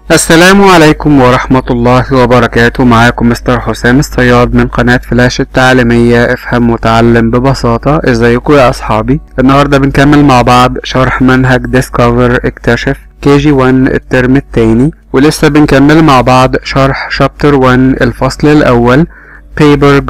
السلام عليكم ورحمة الله وبركاته. معاكم مستر حسام الصياد من قناة فلاش التعليمية افهم وتعلم ببساطة. ازيكم يا اصحابي؟ النهاردة بنكمل مع بعض شرح منهج ديسكفر اكتشف KG1 الترم التاني، ولسه بنكمل مع بعض شرح شابتر 1 الفصل الاول Paper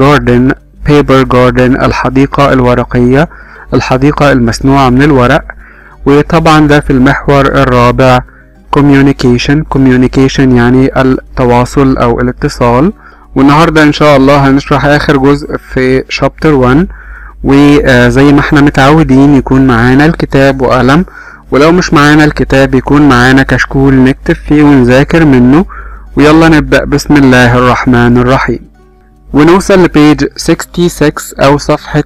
Garden الحديقة الورقية، الحديقة المصنوعة من الورق. وطبعا ده في المحور الرابع communication يعني التواصل او الاتصال. والنهاردة ان شاء الله هنشرح اخر جزء في شابتر 1، وزي ما احنا متعودين يكون معانا الكتاب وقلم، ولو مش معانا الكتاب يكون معانا كشكول نكتب فيه ونذاكر منه. ويلا نبدأ بسم الله الرحمن الرحيم. ونوصل لبيج 66 او صفحة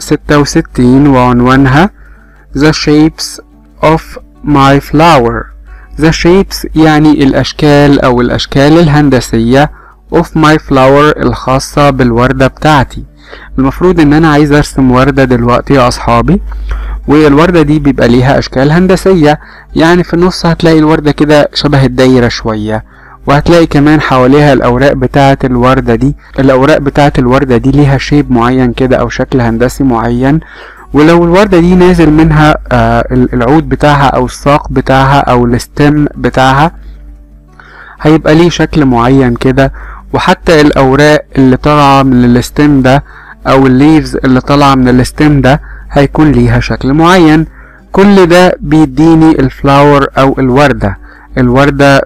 66 وعنوانها The shapes of my flower. The shapes يعني الأشكال أو الأشكال الهندسية of my flower الخاصة بالوردة بتاعتي. المفروض إن أنا عايز أرسم وردة دلوقتي يا أصحابي، والوردة دي بيبقى ليها أشكال هندسية. يعني في النص هتلاقي الوردة كده شبه الدايرة شوية، وهتلاقي كمان حواليها الأوراق بتاعة الوردة دي. الأوراق بتاعة الوردة دي ليها شيب معين كده أو شكل هندسي معين. ولو الوردة دي نازل منها العود بتاعها او الساق بتاعها او الستم بتاعها هيبقى ليه شكل معين كده. وحتى الاوراق اللي طالعة من الستم ده او الليفز اللي طالعة من الستم ده هيكون ليها شكل معين. كل ده بيديني الفلاور او الوردة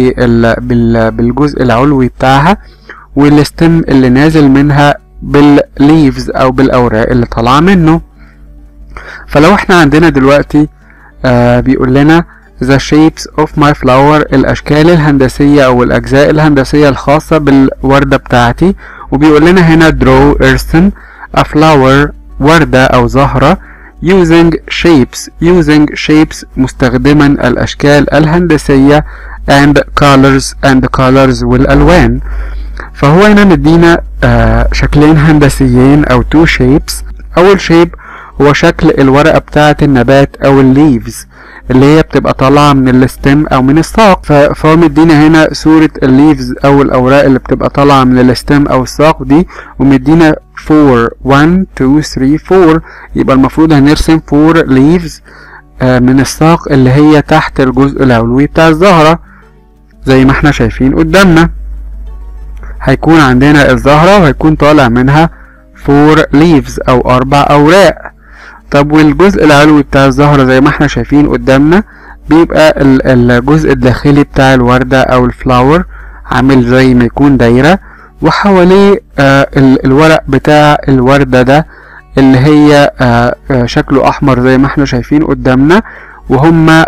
بالجزء العلوي بتاعها، والستم اللي نازل منها بالليفز او بالاوراق اللي طالعة منه. فلو احنا عندنا دلوقتي بيقول لنا the shapes of my flower الاشكال الهندسية او الاجزاء الهندسية الخاصة بالوردة بتاعتي، وبيقول لنا هنا draw ارسم a flower وردة او زهرة using shapes مستخدما الاشكال الهندسية and colors والالوان. فهو هنا مدينا شكلين هندسيين او two shapes. اول shape هو شكل الورقة بتاعة النبات او الليفز اللي هي بتبقى طالعة من الستم او من الساق. فهو مدينا هنا صورة الليفز او الاوراق اللي بتبقى طالعة من الستم او الساق دي، ومدينا 1 2 3 4. يبقى المفروض هنرسم 4 ليفز من الساق اللي هي تحت الجزء العلوي بتاع الزهرة زي ما احنا شايفين قدامنا. هيكون عندنا الزهرة وهيكون طالع منها 4 ليفز او 4 اوراق. طب والجزء العلوي بتاع الزهرة زي ما احنا شايفين قدامنا بيبقى الجزء الداخلي بتاع الوردة او الفلاور عامل زي ما يكون دايرة، وحواليه الورق بتاع الوردة ده اللي هي شكله احمر زي ما احنا شايفين قدامنا. وهما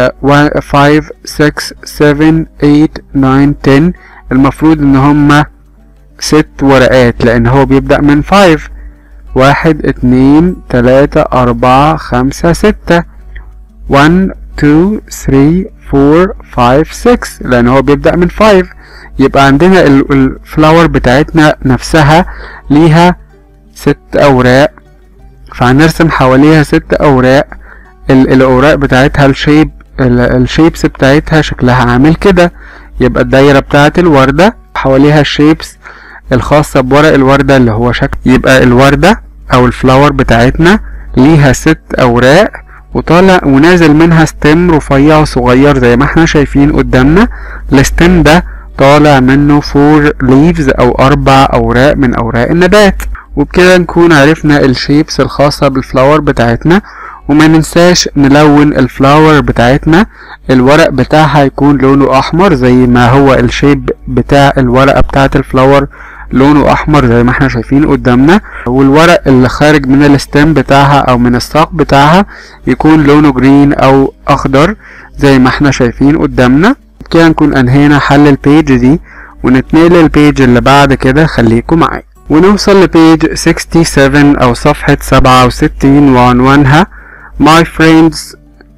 5 6 7 8 9 10. المفروض ان هما 6 ورقات لان هو بيبدأ من 5 1 2 3 4 5 6 1 2 3 4 5 6 لان هو بيبدأ من 5. يبقى عندنا الفلاور بتاعتنا نفسها ليها 6 اوراق، فهنرسم حواليها 6 اوراق. الاوراق بتاعتها الشيبس بتاعتها شكلها عامل كده. يبقى الدايرة بتاعت الوردة حواليها الشيبس الخاصة بورق الوردة اللي هو شكل. يبقى الوردة او الفلاور بتاعتنا ليها 6 اوراق وطالع ونازل منها ستيم رفيع صغير زي ما احنا شايفين قدامنا. الستيم ده طالع منه 4 ليفز او 4 اوراق من اوراق النبات. وبكده نكون عرفنا الشيبس الخاصة بالفلاور بتاعتنا. وما ننساش نلون الفلاور بتاعتنا. الورق بتاعها يكون لونه احمر زي ما هو الشيب بتاع الورقة بتاعت الفلاور لونه احمر زي ما احنا شايفين قدامنا. والورق اللي خارج من الستيم بتاعها او من الساق بتاعها يكون لونه جرين او اخضر زي ما احنا شايفين قدامنا. كده نكون انهينا حل البيج دي، ونتنقل للبيج اللي بعد كده. خليكم معايا ونوصل لبيج 67 او صفحة 67 وعنوانها My friends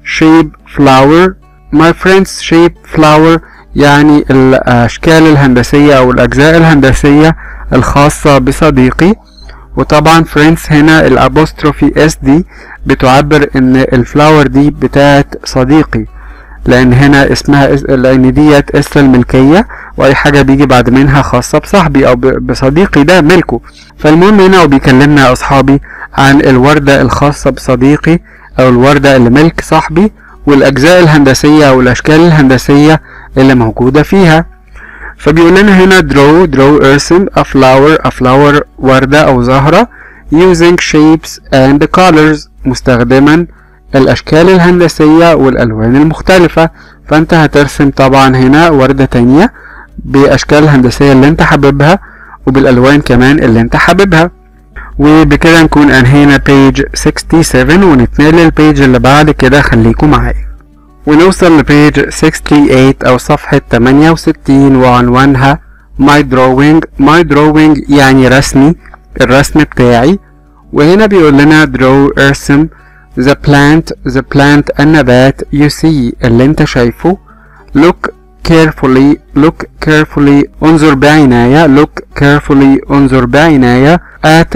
shape flower يعني الاشكال الهندسية او الاجزاء الهندسية الخاصة بصديقي. وطبعا friends هنا الابوستروفي اس دي بتعبر ان الفلاور دي بتاعت صديقي. لان هنا اسمها لان ديت اسم الملكية، واي حاجة بيجي بعد منها خاصة بصاحبي او بصديقي ده ملكه. فالمهم هنا هو بيكلمنا يا اصحابي عن الوردة الخاصة بصديقي او الوردة اللي ملك صاحبي، والاجزاء الهندسية او الاشكال الهندسية اللي موجودة فيها. فبيقول لنا هنا draw ارسم a flower وردة او زهرة using shapes and colors مستخدما الاشكال الهندسية والالوان المختلفة. فانت هترسم طبعا هنا وردة تانية باشكال الهندسية اللي انت حاببها وبالالوان كمان اللي انت حاببها. وبكده نكون انهينا page 67 ونتنقل للبيج اللي بعد كده. خليكم معايا ونوصل لبيج 68 او صفحة 68 وعنوانها my drawing يعني رسمي، الرسم بتاعي. وهنا بيقول لنا draw ارسم the plant النبات you see اللي انت شايفه. look carefully انظر بعناية انظر بعناية at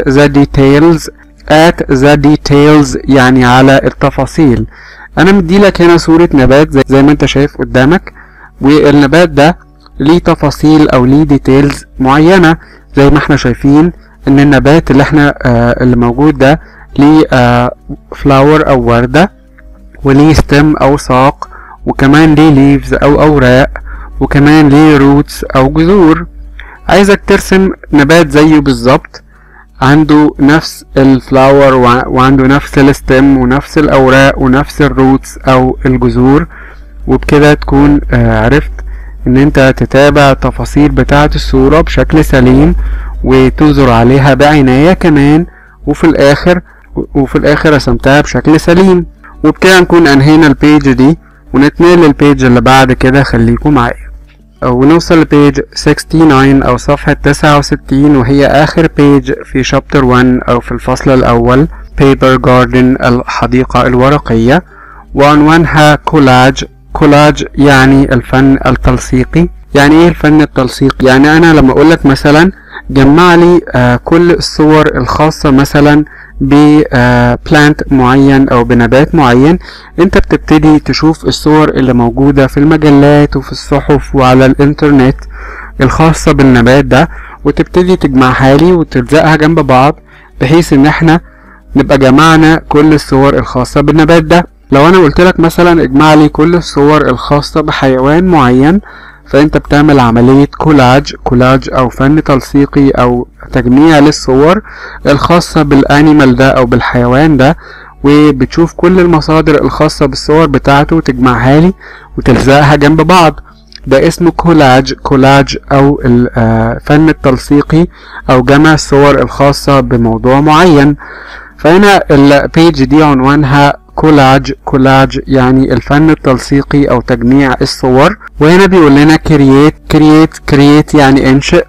the details يعني على التفاصيل. انا مديلك هنا صورة نبات زي ما انت شايف قدامك، والنبات ده ليه تفاصيل او ليه ديتيلز معينة. زي ما احنا شايفين ان النبات اللي احنا اللي موجود ده ليه فلاور او وردة، وليه ستيم او ساق، وكمان ليه ليفز او اوراق، وكمان ليه روتس او جذور. عايزك ترسم نبات زيه بالظبط، عنده نفس الفلاور وعنده نفس الستيم ونفس الاوراق ونفس الروتس او الجذور. وبكده تكون عرفت ان انت تتابع التفاصيل بتاعة الصورة بشكل سليم وتنظر عليها بعناية كمان، وفي الاخر رسمتها بشكل سليم. وبكده نكون انهينا البيج دي ونتنقل للبيج اللي بعد كده. خليكم معايا ونوصل لبيج 69 او صفحة 69، وهي اخر بيج في شابتر 1 او في الفصل الاول paper garden الحديقة الورقية، وعنوانها كولاج يعني الفن التلصيقي. يعني ايه الفن التلصيقي؟ يعني انا لما اقولك مثلا جمع لي كل الصور الخاصة مثلا ببلانت معين او بنبات معين، انت بتبتدي تشوف الصور اللي موجودة في المجلات وفي الصحف وعلى الانترنت الخاصة بالنبات ده، وتبتدي تجمعها لي وتلزقها جنب بعض بحيث ان احنا نبقى جمعنا كل الصور الخاصة بالنبات ده. لو انا قلت لك مثلا اجمع لي كل الصور الخاصة بحيوان معين، فانت بتعمل عملية كولاج او فن تلصيقي او تجميع للصور الخاصة بالانيمال ده او بالحيوان ده، وبتشوف كل المصادر الخاصة بالصور بتاعته وتجمعها لي وتلزقها جنب بعض. ده اسمه كولاج او الفن التلصيقي او جمع الصور الخاصة بموضوع معين. فهنا البيج دي عنوانها كولاج يعني الفن التلصيقي او تجميع الصور. وهنا بيقول لنا create يعني انشئ،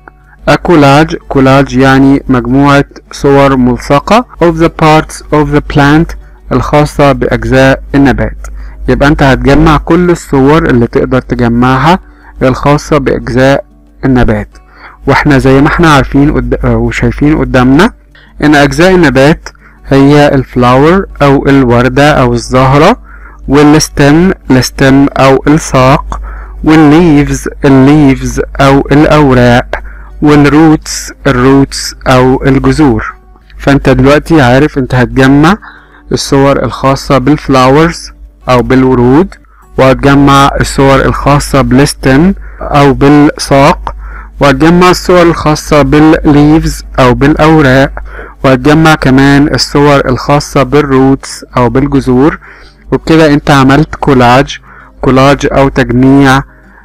كولاج يعني مجموعة صور ملصقة of the parts of the plant الخاصة بأجزاء النبات. يبقى انت هتجمع كل الصور اللي تقدر تجمعها الخاصة بأجزاء النبات. واحنا زي ما احنا عارفين وشايفين قدامنا ان أجزاء النبات هي الفلاور او الوردة او الزهرة، والستم او الساق، والليفز او الاوراق، والروتس او الجذور. فانت دلوقتي عارف انت هتجمع الصور الخاصة بالفلاورز او بالورود، وهتجمع الصور الخاصة بالستم او بالساق، وهتجمع الصور الخاصة بالليفز او بالاوراق، وهتجمع كمان الصور الخاصة بالروتس او بالجذور. وبكده انت عملت كولاج او تجميع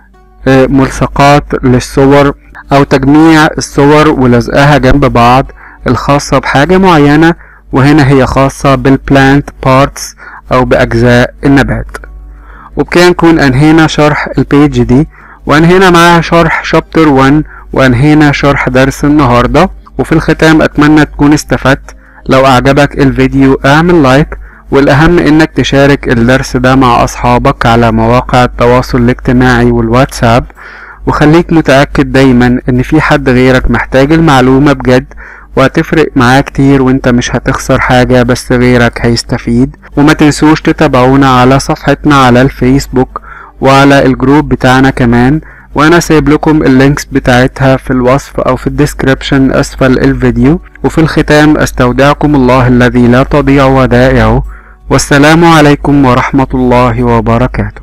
ملصقات للصور او تجميع الصور ولزقها جنب بعض الخاصة بحاجة معينة، وهنا هي خاصة بالبلانت بارتس او باجزاء النبات. وبكده نكون انهينا شرح البيج دي، وانهينا معاها شرح شابتر 1، وانهينا شرح درس النهاردة. وفي الختام اتمنى تكون استفدت. لو اعجبك الفيديو اعمل لايك، والاهم انك تشارك الدرس ده مع اصحابك على مواقع التواصل الاجتماعي والواتساب، وخليك متأكد دايما ان في حد غيرك محتاج المعلومة بجد، وهتفرق معاه كتير وانت مش هتخسر حاجة بس غيرك هيستفيد. وما تنسوش تتابعونا على صفحتنا على الفيسبوك، وعلى الجروب بتاعنا كمان، وانا سايب لكم اللينكس بتاعتها في الوصف او في الديسكريبشن اسفل الفيديو. وفي الختام استودعكم الله الذي لا تضيع ودائعه، والسلام عليكم ورحمة الله وبركاته.